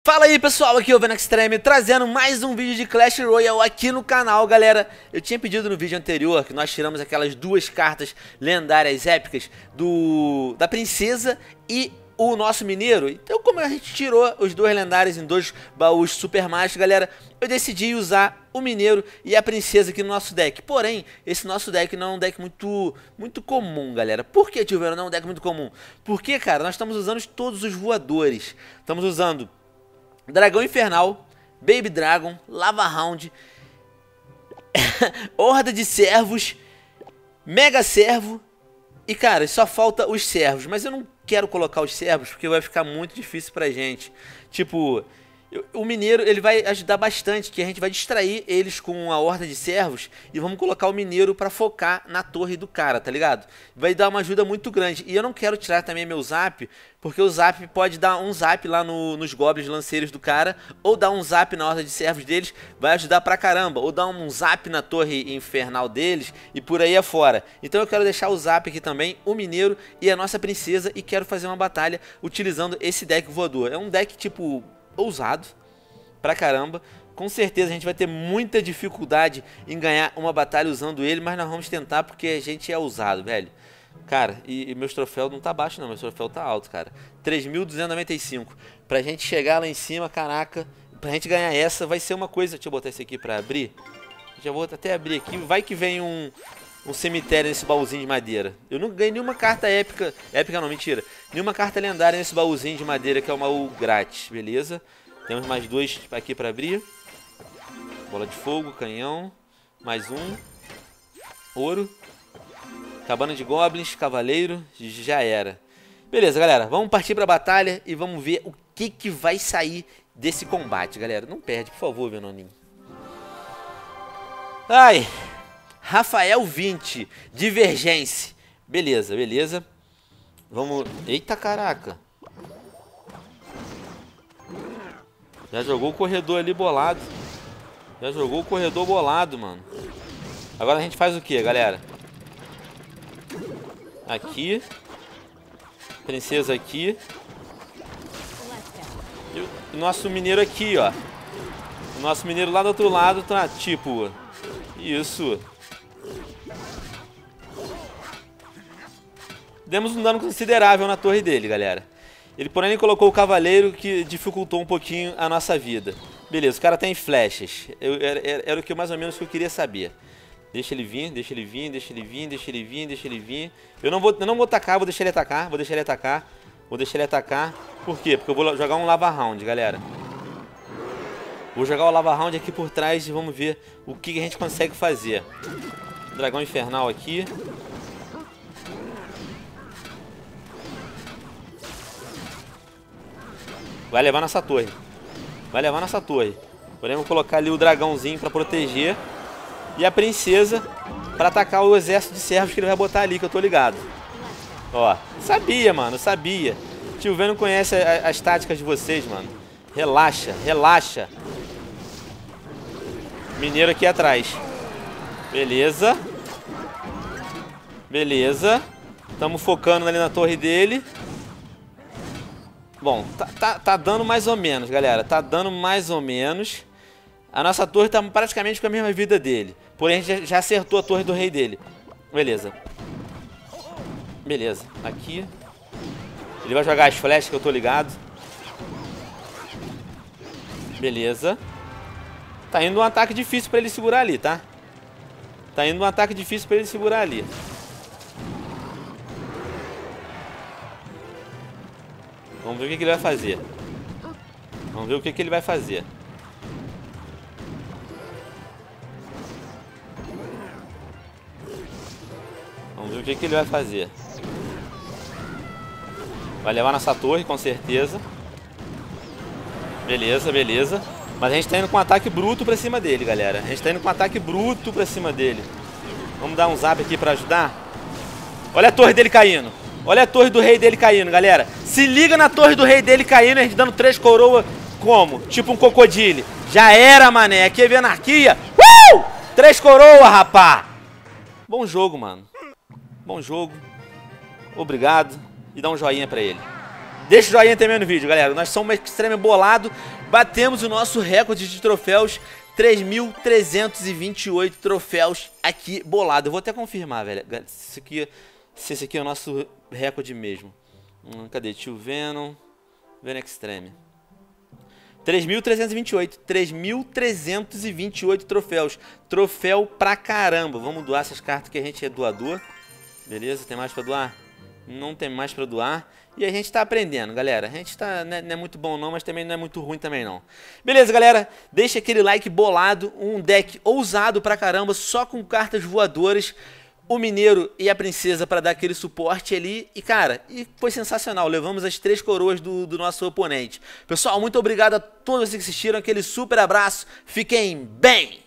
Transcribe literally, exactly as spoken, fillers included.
Fala aí pessoal, aqui é o Venom Extreme, trazendo mais um vídeo de Clash Royale aqui no canal, galera. Eu tinha pedido no vídeo anterior que nós tiramos aquelas duas cartas lendárias épicas do da princesa e o nosso mineiro. Então, como a gente tirou os dois lendários em dois baús super mágicos, galera, eu decidi usar o mineiro e a princesa aqui no nosso deck. Porém, esse nosso deck não é um deck muito, muito comum, galera. Por que, tio Venom, não é um deck muito comum? Porque, cara, nós estamos usando todos os voadores. Estamos usando Dragão Infernal, Baby Dragon, Lava Hound, Horda de Servos, Mega Servo e, cara, só falta os servos. Mas eu não quero colocar os servos porque vai ficar muito difícil pra gente. Tipo, o mineiro ele vai ajudar bastante, que a gente vai distrair eles com a horda de servos e vamos colocar o mineiro pra focar na torre do cara, tá ligado? Vai dar uma ajuda muito grande. E eu não quero tirar também meu zap, porque o zap pode dar um zap lá no, nos goblins lanceiros do cara, ou dar um zap na horda de servos deles, vai ajudar pra caramba, ou dar um zap na torre infernal deles e por aí afora. Então eu quero deixar o zap aqui também, o mineiro e a nossa princesa, e quero fazer uma batalha utilizando esse deck voador. É um deck tipo ousado pra caramba. Com certeza a gente vai ter muita dificuldade em ganhar uma batalha usando ele, mas nós vamos tentar porque a gente é ousado, velho. Cara, e, e meus troféus não tá baixo não, meus troféus tá alto, cara. três mil duzentos e noventa e cinco. Pra gente chegar lá em cima, caraca, pra gente ganhar essa vai ser uma coisa. Deixa eu botar esse aqui pra abrir. Já vou até abrir aqui, vai que vem um um cemitério nesse baúzinho de madeira. Eu não ganhei nenhuma carta épica, épica não, mentira, nenhuma carta lendária nesse baúzinho de madeira, que é o baú grátis, beleza? Temos mais dois aqui para abrir. Bola de fogo, canhão, mais um, ouro, cabana de goblins, cavaleiro, já era. Beleza, galera, vamos partir para a batalha e vamos ver o que que vai sair desse combate, galera. Não perde, por favor, Venoninho. Ai... Rafael vinte, Divergência. Beleza, beleza. Vamos... Eita, caraca. Já jogou o corredor ali bolado. Já jogou o corredor bolado, mano. Agora a gente faz o que, galera? Aqui. Princesa aqui. E o nosso mineiro aqui, ó. O nosso mineiro lá do outro lado tá tipo... Isso. Demos um dano considerável na torre dele, galera. Ele, porém, ele colocou o cavaleiro, que dificultou um pouquinho a nossa vida. Beleza, o cara tem flechas. Eu, era, era o que mais ou menos que eu queria saber. Deixa ele vir, deixa ele vir, deixa ele vir, deixa ele vir, deixa ele vir. Eu não vou, eu não vou atacar, vou deixar ele atacar, vou deixar ele atacar. Vou deixar ele atacar. Por quê? Porque eu vou jogar um Lava Round, galera. Vou jogar o Lava Round aqui por trás e vamos ver o que a gente consegue fazer. Dragão Infernal aqui. Vai levar nossa torre. Vai levar nossa torre. Podemos colocar ali o dragãozinho pra proteger. E a princesa pra atacar o exército de servos que ele vai botar ali, que eu tô ligado. Ó, sabia, mano, sabia. Tio Venom conhece a, as táticas de vocês, mano. Relaxa, relaxa. Mineiro aqui atrás. Beleza. Beleza. Estamos focando ali na torre dele. Bom, tá, tá, tá dando mais ou menos, galera. Tá dando mais ou menos. A nossa torre tá praticamente com a mesma vida dele. Porém, a gente já, já acertou a torre do rei dele. Beleza. Beleza. Aqui. Ele vai jogar as flechas que eu tô ligado. Beleza. Tá indo um ataque difícil pra ele segurar ali, tá? Tá indo um ataque difícil pra ele segurar ali. Vamos ver o que, que ele vai fazer. Vamos ver o que, que ele vai fazer. Vamos ver o que, que ele vai fazer. Vai levar nossa torre, com certeza. Beleza, beleza. Mas a gente tá indo com um ataque bruto pra cima dele, galera. A gente tá indo com um ataque bruto pra cima dele. Vamos dar um zap aqui pra ajudar. Olha a torre dele caindo. Olha a torre do rei dele caindo, galera. Se liga na torre do rei dele caindo, a gente dando três coroas como? Tipo um crocodile. Já era, mané. Aqui é anarquia. Uh! Três coroas, rapá. Bom jogo, mano. Bom jogo. Obrigado. E dá um joinha pra ele. Deixa o joinha também no vídeo, galera. Nós somos extremo bolado. Batemos o nosso recorde de troféus. três mil trezentos e vinte e oito troféus aqui bolado. Eu vou até confirmar, velho. Se esse aqui, se esse aqui é o nosso recorde mesmo. Hum, cadê? Tio Venom. Venom Extreme. três mil trezentos e vinte e oito. três mil trezentos e vinte e oito troféus. Troféu pra caramba. Vamos doar essas cartas que a gente é doador. Beleza? Tem mais pra doar? Não tem mais pra doar. E a gente tá aprendendo, galera. A gente tá, não é, não é muito bom não, mas também não é muito ruim também não. Beleza, galera? Deixa aquele like bolado. Um deck ousado pra caramba, só com cartas voadoras. O Mineiro e a Princesa para dar aquele suporte ali. E, cara, e foi sensacional. Levamos as três coroas do, do nosso oponente. Pessoal, muito obrigado a todos vocês que assistiram. Aquele super abraço. Fiquem bem!